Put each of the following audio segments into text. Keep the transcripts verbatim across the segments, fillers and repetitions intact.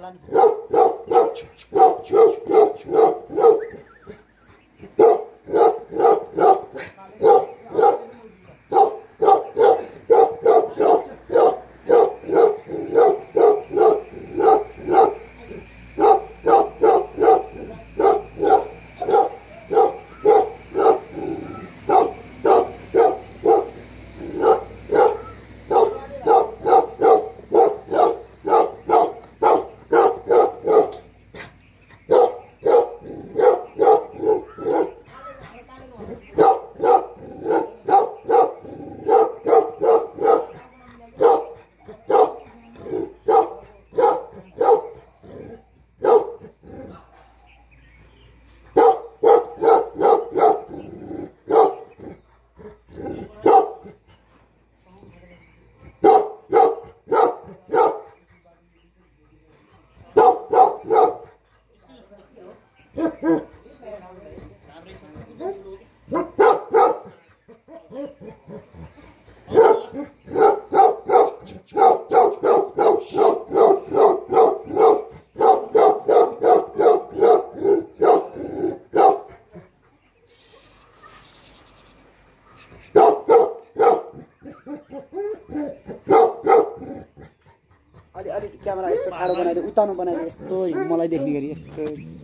अलि अलि क्यामेरा यस्तो ठाडो बनाइदियो उतानो बनाइदियो यस्तो मलाई देख्ने गरी यस्तो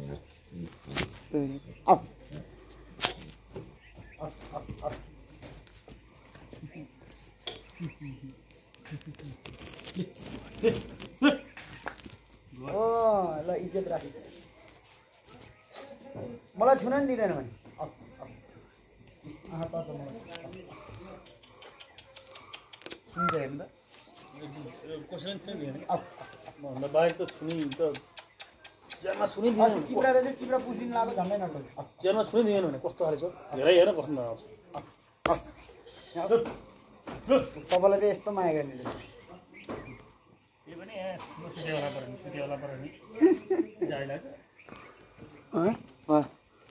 अफ ओ ल इज्जत राखिस् मलाई छुन नि दिँदैन भने अफ अफ आहा पर्छ मलाई सुन्छ हेर्नु त कसैले पनि दिएन भन्दा बाहिर त छुनी त ज्यानमा छुनी दिएन चिप्रा रहेछ चिप्रा पुस्दिन लाग्यो झन्डै नटो ज्यानमा छुनी दिएन भने कस्तो खाले छ हेरै हेर कस्तो नआउँछ तपाईँलाई चाहिँ यस्तो माया गर्ने यो पनि सुतेवाला पऱ्यो नि सुतेवाला पऱ्यो नि जाइला छ